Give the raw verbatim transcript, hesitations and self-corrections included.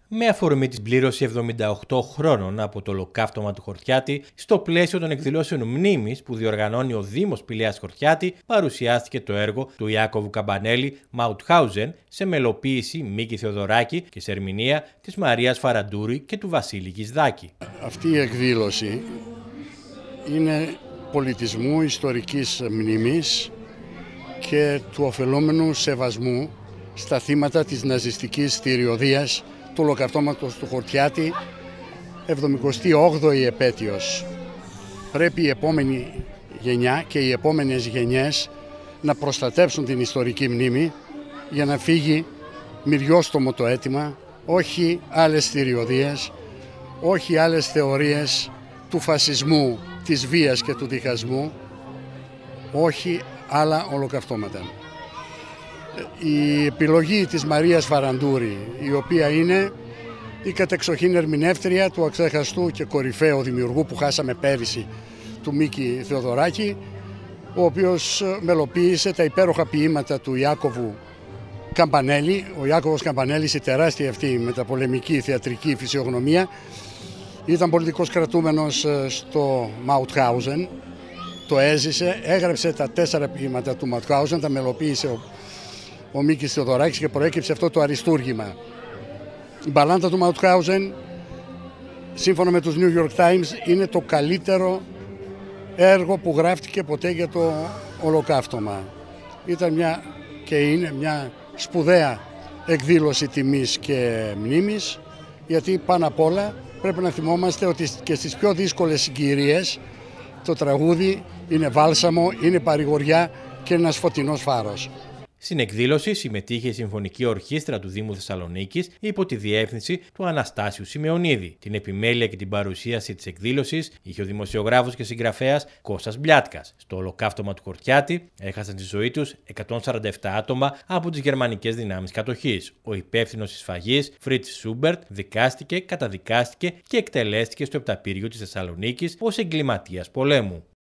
με αφορμή την πλήρωση εβδομήντα οκτώ χρόνων από το ολοκαύτωμα του Χορτιάτη, στο πλαίσιο των εκδηλώσεων μνήμης που διοργανώνει ο Δήμος Πηλαίας Χορτιάτη, παρουσιάστηκε το έργο του Ιάκωβου Καμπανέλη Μάουτχάουζεν σε μελοποίηση Μίκη Θεοδωράκη και σε ερμηνεία της Μαρίας Φαραντούρη και του Βασίλη Κισδάκη. Αυτή η εκδήλωση είναι πολιτισμού, ιστορικής μνήμης και του ωφελόμενου σεβασμού στα θύματα της ναζιστικής στηριωδίας του ολοκαυτώματος του Χορτιάτη, εβδομηκοστή όγδοη επέτειος. Πρέπει η επόμενη γενιά και οι επόμενες γενιές να προστατεύσουν την ιστορική μνήμη για να φύγει μυριόστομο το αίτημα, όχι άλλες στηριωδίες, όχι άλλες θεωρίες του φασισμού, της βίας και του διχασμού, όχι άλλα ολοκαυτώματα. Η επιλογή της Μαρίας Φαραντούρη, η οποία είναι η κατεξοχήν ερμηνεύτρια του αξέχαστου και κορυφαίου δημιουργού που χάσαμε πέρυσι, του Μίκη Θεοδωράκη, ο οποίος μελοποίησε τα υπέροχα ποίηματα του Ιάκωβου Καμπανέλη. Ο Ιάκωβος Καμπανέλης, η τεράστια αυτή μεταπολεμική θεατρική φυσιογνωμία, ήταν πολιτικός κρατούμενος στο Μάουτχάουζεν, το έζησε, έγραψε τα τέσσερα ποίηματα του Μάουτχάουζεν, τα μελοποίησε ο, ο Μίκης Θεοδωράκης και προέκυψε αυτό το αριστούργημα. Η μπαλάντα του Μάουτχάουζεν, σύμφωνα με τους New York Times, είναι το καλύτερο έργο που γράφτηκε ποτέ για το ολοκαύτωμα. Ήταν μια και είναι μια σπουδαία εκδήλωση τιμής και μνήμης, γιατί πάνω απ' όλα πρέπει να θυμόμαστε ότι και στις πιο δύσκολες συγκυρίες το τραγούδι είναι βάλσαμο, είναι παρηγοριά και ένας φωτεινός φάρος. Στην εκδήλωση συμμετείχε η Συμφωνική Ορχήστρα του Δήμου Θεσσαλονίκης υπό τη διεύθυνση του Αναστάσιου Σιμεωνίδη. Την επιμέλεια και την παρουσίαση της εκδήλωσης είχε ο δημοσιογράφος και συγγραφέας Κώστας Μπλιάτκας. Στο ολοκαύτωμα του Χορτιάτη έχασαν τη ζωή τους εκατόν σαράντα επτά άτομα από τις γερμανικές δυνάμεις κατοχής. Ο υπεύθυνος της σφαγής, Φριτς Σούμπερτ, δικάστηκε, καταδικάστηκε και εκτελέστηκε στο Επταπύργιο της Θεσσαλονίκης ως εγκληματίας πολέμου.